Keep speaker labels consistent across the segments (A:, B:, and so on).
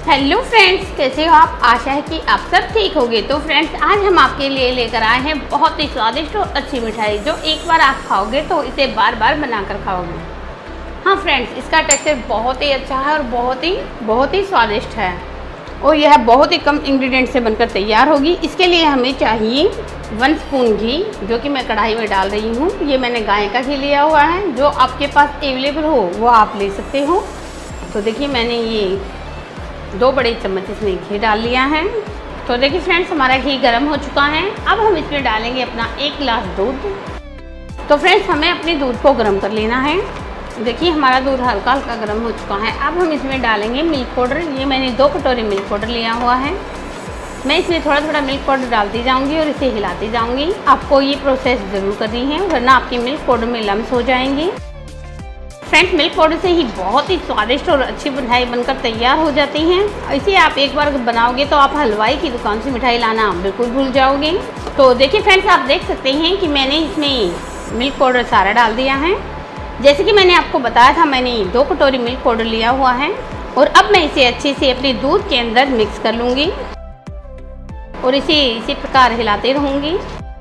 A: Hello friends, कैसे हो आप। आशा है कि आप सब ठीक होंगे। तो फ्रेंड्स, आज हम आपके लिए लेकर आए हैं बहुत ही स्वादिष्ट और अच्छी मिठाई, जो एक बार आप खाओगे तो इसे बार बार बनाकर खाओगे। हाँ फ्रेंड्स, इसका टेक्सचर बहुत ही अच्छा है और बहुत ही स्वादिष्ट है और यह बहुत ही कम इंग्रेडिएंट से बनकर तैयार होगी। इसके लिए हमें चाहिए 1 स्पून घी, जो कि मैं कढ़ाई में डाल रही हूँ। ये मैंने गाय का घी लिया हुआ है, जो आपके पास अवेलेबल हो वो आप ले सकते हो। तो देखिए, मैंने ये 2 बड़े चम्मच इसमें घी डाल लिया है। तो देखिए फ्रेंड्स, हमारा घी गर्म हो चुका है। अब हम इसमें डालेंगे अपना 1 गिलास दूध। तो फ्रेंड्स, हमें अपने दूध को गर्म कर लेना है। देखिए, हमारा दूध हल्का हल्का गर्म हो चुका है। अब हम इसमें डालेंगे मिल्क पाउडर। ये मैंने 2 कटोरी मिल्क पाउडर लिया हुआ है। मैं इसमें थोड़ा थोड़ा मिल्क पाउडर डालती जाऊँगी और इसे हिलाती जाऊँगी। आपको ये प्रोसेस ज़रूर करनी है, वरना आपकी मिल्क पाउडर में लम्स हो जाएंगी। फ्रेंड्स, मिल्क पाउडर से ही बहुत ही स्वादिष्ट और अच्छी मिठाई बनकर तैयार हो जाती हैं। इसे आप एक बार बनाओगे तो आप हलवाई की दुकान से मिठाई लाना बिल्कुल भूल जाओगे। तो देखिए फ्रेंड्स, आप देख सकते हैं कि मैंने इसमें मिल्क पाउडर सारा डाल दिया है। जैसे कि मैंने आपको बताया था, मैंने 2 कटोरी मिल्क पाउडर लिया हुआ है और अब मैं इसे अच्छे से अपने दूध के अंदर मिक्स कर लूँगी और इसे इसी प्रकार हिलाते रहूँगी।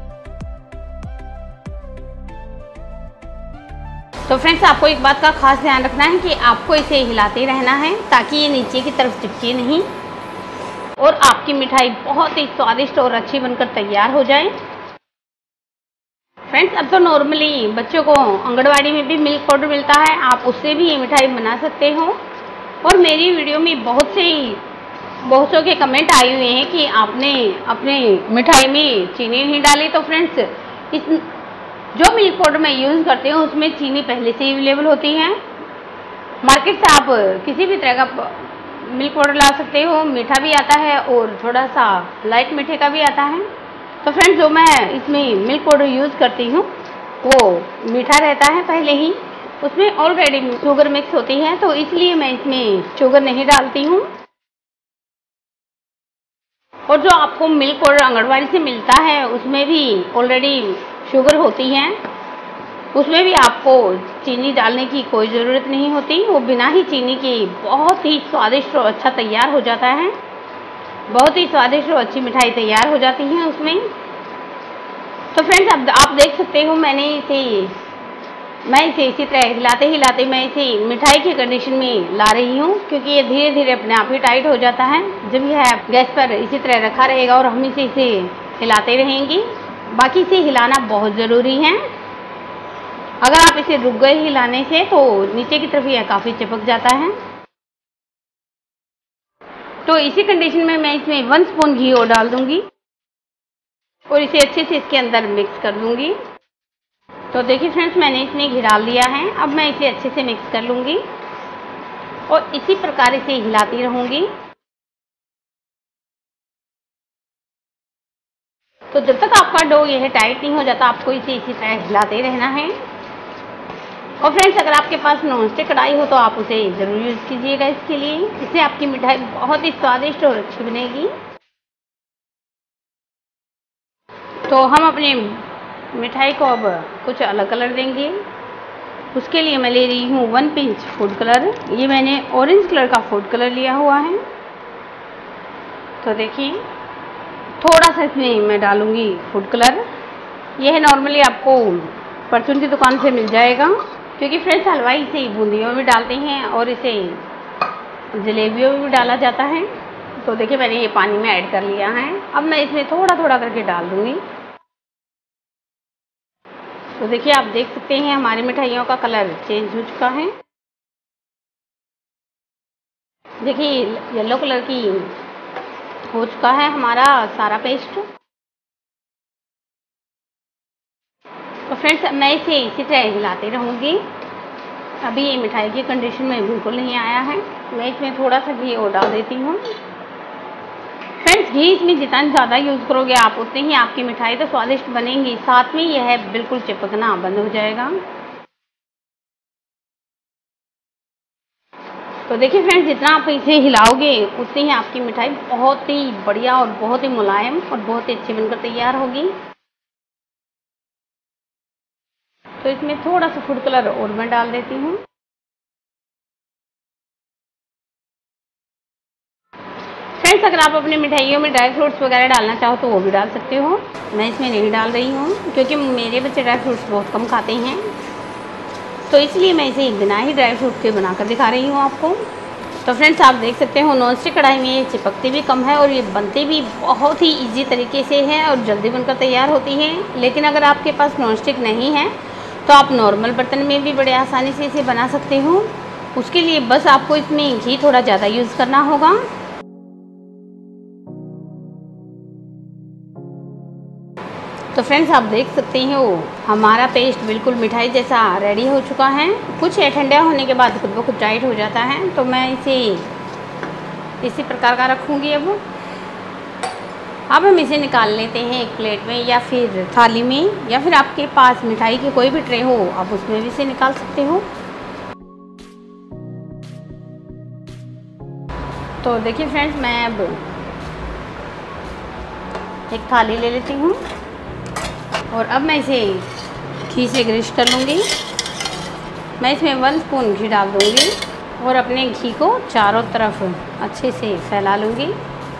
A: तो फ्रेंड्स, आपको एक बात का खास ध्यान रखना है कि आपको इसे हिलाते रहना है, ताकि ये नीचे की तरफ चिपके नहीं और आपकी मिठाई बहुत ही स्वादिष्ट और अच्छी बनकर तैयार हो जाए। फ्रेंड्स, अब तो नॉर्मली बच्चों को आंगनवाड़ी में भी मिल्क पाउडर मिलता है, आप उससे भी ये मिठाई बना सकते हो। और मेरी वीडियो में बहुत सौ के कमेंट आए हुए हैं कि आपने अपने मिठाई में चीनी नहीं डाली। तो फ्रेंड्स, इस जो मिल्क पाउडर मैं यूज़ करती हूँ उसमें चीनी पहले से ही अवेलेबल होती है। मार्केट से आप किसी भी तरह का मिल्क पाउडर ला सकते हो। मीठा भी आता है और थोड़ा सा लाइट मीठे का भी आता है। तो फ्रेंड्स, जो मैं इसमें मिल्क पाउडर यूज़ करती हूँ वो मीठा रहता है पहले ही, उसमें ऑलरेडी शुगर मिक्स होती है, तो इसलिए मैं इसमें शुगर नहीं डालती हूँ। और जो आपको मिल्क पाउडर आंगनवाड़ी से मिलता है उसमें भी ऑलरेडी शुगर होती है, उसमें भी आपको चीनी डालने की कोई ज़रूरत नहीं होती। वो बिना ही चीनी के बहुत ही स्वादिष्ट और अच्छा तैयार हो जाता है। बहुत ही स्वादिष्ट और अच्छी मिठाई तैयार हो जाती है उसमें। तो फ्रेंड्स, अब आप देख सकते हो, मैं इसे इसी तरह हिलाते हिलाते मैं इसे मिठाई की कंडीशन में ला रही हूँ, क्योंकि ये धीरे धीरे अपने आप ही टाइट हो जाता है जब यह गैस पर इसी तरह रखा रहेगा और हम इसे हिलाते रहेंगे। बाकी इसे हिलाना बहुत ज़रूरी है। अगर आप इसे रुक गए हिलाने से तो नीचे की तरफ यह काफ़ी चिपक जाता है। तो इसी कंडीशन में मैं इसमें 1 स्पून घी और डाल दूंगी और इसे अच्छे से इसके अंदर मिक्स कर दूंगी। तो देखिए फ्रेंड्स, मैंने इसमें घी डाल दिया है। अब मैं इसे अच्छे से मिक्स कर लूँगी और इसी प्रकार इसे हिलाती रहूँगी। तो जब तक आपका डो यह टाइट नहीं हो जाता, आपको इसे इसी तरह हिलाते रहना है। और फ्रेंड्स, अगर आपके पास नॉनस्टिक कढ़ाई हो तो आप उसे ज़रूर यूज़ कीजिएगा इसके लिए। इससे आपकी मिठाई बहुत ही स्वादिष्ट और अच्छी बनेगी। तो हम अपने मिठाई को अब कुछ अलग कलर देंगे। उसके लिए मैं ले रही हूँ 1 पिंच फूड कलर। ये मैंने ऑरेंज कलर का फूड कलर लिया हुआ है। तो देखिए, थोड़ा सा इसमें मैं डालूँगी फूड कलर। यह नॉर्मली आपको परचून की दुकान से मिल जाएगा, क्योंकि फ्रेंड्स, हलवाई इसे बूंदियों में डालते हैं और इसे जलेबियों में भी डाला जाता है। तो देखिए, मैंने ये पानी में ऐड कर लिया है। अब मैं इसमें थोड़ा थोड़ा करके डाल दूँगी। तो देखिए, आप देख सकते हैं हमारी मिठाइयों का कलर चेंज हो चुका है। देखिए, येलो कलर की हो चुका है हमारा सारा पेस्ट। तो फ्रेंड्स, मैं इसे इसी तरह हिलाते रहूँगी। अभी ये मिठाई की कंडीशन में बिल्कुल नहीं आया है। मैं इसमें थोड़ा सा घी और डाल देती हूँ। फ्रेंड्स, घी इसमें जितना ज़्यादा यूज़ करोगे आप, उतनी ही आपकी मिठाई तो स्वादिष्ट बनेगी, साथ में यह बिल्कुल चिपकना बंद हो जाएगा। तो देखिए फ्रेंड्स, जितना आप इसे हिलाओगे उतनी ही आपकी मिठाई बहुत ही बढ़िया और बहुत ही मुलायम और बहुत ही अच्छी बनकर तैयार होगी। तो इसमें थोड़ा सा फूड कलर और मैं डाल देती हूँ। फ्रेंड्स अगर आप अपनी मिठाइयों में ड्राई फ्रूट्स वगैरह डालना चाहो तो वो भी डाल सकते हो। मैं इसमें नहीं डाल रही हूँ क्योंकि मेरे बच्चे ड्राई फ्रूट्स बहुत कम खाते हैं, तो इसलिए मैं इसे बिना ही ड्राई फ्रूट के बनाकर दिखा रही हूँ आपको। तो फ्रेंड्स आप देख सकते हो नॉन स्टिक कढ़ाई में ये चिपकती भी कम है और ये बनती भी बहुत ही ईजी तरीके से है और जल्दी बनकर तैयार होती है। लेकिन अगर आपके पास नॉन स्टिक नहीं है तो आप नॉर्मल बर्तन में भी बड़े आसानी से इसे बना सकते हो। उसके लिए बस आपको इसमें घी थोड़ा ज़्यादा यूज़ करना होगा। तो फ्रेंड्स आप देख सकते हो हमारा पेस्ट बिल्कुल मिठाई जैसा रेडी हो चुका है। कुछ ठंडा होने के बाद खुद ब खुद टाइट हो जाता है, तो मैं इसे इसी प्रकार का रखूँगी। अब हम इसे निकाल लेते हैं एक प्लेट में या फिर थाली में, या फिर आपके पास मिठाई की कोई भी ट्रे हो आप उसमें भी इसे निकाल सकते हो। तो देखिए फ्रेंड्स मैं अब एक थाली ले लेती हूँ और अब मैं इसे घी से ग्रीस कर लूँगी। मैं इसमें 1 स्पून घी डाल दूँगी और अपने घी को चारों तरफ अच्छे से फैला लूँगी।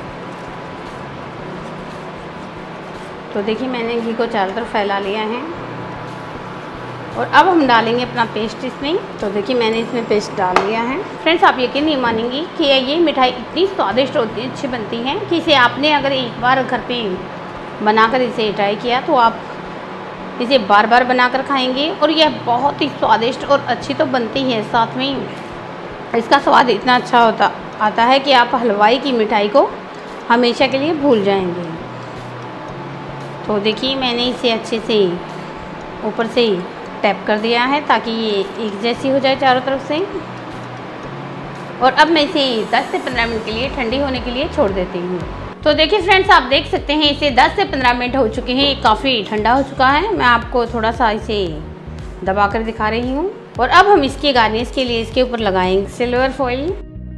A: तो देखिए मैंने घी को चारों तरफ फैला लिया है और अब हम डालेंगे अपना पेस्ट इसमें। तो देखिए मैंने इसमें पेस्ट डाल लिया है। फ्रेंड्स आप यकीन नहीं मानेंगी कि ये मिठाई इतनी स्वादिष्ट होती है, अच्छी बनती है कि इसे आपने अगर एक बार घर पे बनाकर इसे ट्राई किया तो आप इसे बार बार बनाकर खाएंगे और यह बहुत ही स्वादिष्ट और अच्छी तो बनती है। साथ में इसका स्वाद इतना अच्छा आता है कि आप हलवाई की मिठाई को हमेशा के लिए भूल जाएंगे। तो देखिए मैंने इसे अच्छे से ऊपर से टैप कर दिया है ताकि ये एक जैसी हो जाए चारों तरफ से। और अब मैं इसे 10 से 15 मिनट के लिए ठंडी होने के लिए छोड़ देती हूँ। तो देखिए फ्रेंड्स आप देख सकते हैं इसे 10 से 15 मिनट हो चुके हैं, काफ़ी ठंडा हो चुका है। मैं आपको थोड़ा सा इसे दबा कर दिखा रही हूँ। और अब हम इसके गार्निश के लिए इसके ऊपर लगाएंगे सिल्वर फॉइल,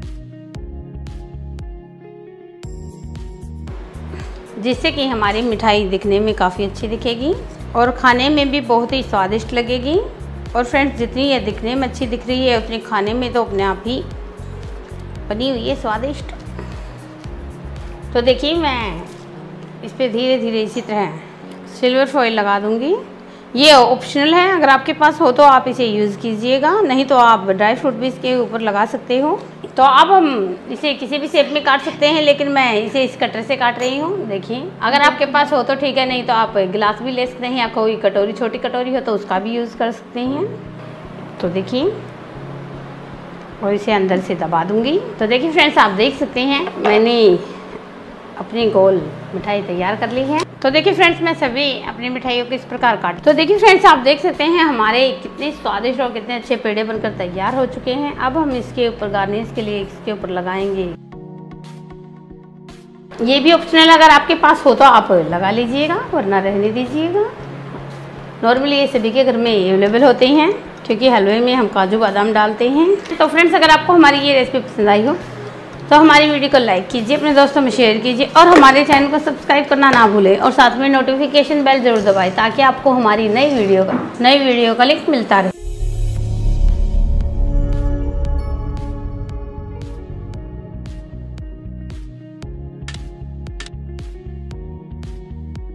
A: जिससे कि हमारी मिठाई दिखने में काफ़ी अच्छी दिखेगी और खाने में भी बहुत ही स्वादिष्ट लगेगी। और फ्रेंड्स जितनी ये दिखने में अच्छी दिख रही है उतनी खाने में तो अपने आप ही बनी हुई है स्वादिष्ट। तो देखिए मैं इस पर धीरे धीरे इसी तरह सिल्वर फॉइल लगा दूंगी। ये ऑप्शनल है, अगर आपके पास हो तो आप इसे यूज़ कीजिएगा, नहीं तो आप ड्राई फ्रूट भी इसके ऊपर लगा सकते हो। तो अब हम इसे किसी भी शेप में काट सकते हैं, लेकिन मैं इसे इस कटर से काट रही हूँ। देखिए अगर आपके पास हो तो ठीक है, नहीं तो आप गिलास भी ले सकते हैं या कोई कटोरी छोटी कटोरी हो तो उसका भी यूज़ कर सकते हैं। तो देखिए और इसे अंदर से दबा दूँगी। तो देखिए फ्रेंड्स आप देख सकते हैं मैंने अपनी गोल मिठाई तैयार कर ली है। तो देखिए फ्रेंड्स मैं सभी अपनी मिठाइयों को इस प्रकार काट। तो देखिए फ्रेंड्स आप देख सकते हैं हमारे कितने स्वादिष्ट और कितने अच्छे पेड़े बनकर तैयार हो चुके हैं। अब हम इसके ऊपर गार्निश के लिए इसके ऊपर लगाएंगे, ये भी ऑप्शनल, अगर आपके पास हो तो आप लगा लीजिएगा वरना रहने दीजिएगा। नॉर्मली ये सभी के घर में अवेलेबल होते हैं क्योंकि हलवे में हम काजू बादाम डालते हैं। तो फ्रेंड्स अगर आपको हमारी ये रेसिपी पसंद आई हो तो हमारी वीडियो को लाइक कीजिए, अपने दोस्तों में शेयर कीजिए और हमारे चैनल को सब्सक्राइब करना ना भूलें और साथ में नोटिफिकेशन बेल जरूर दबाएं ताकि आपको हमारी नई वीडियो का लिंक मिलता रहे।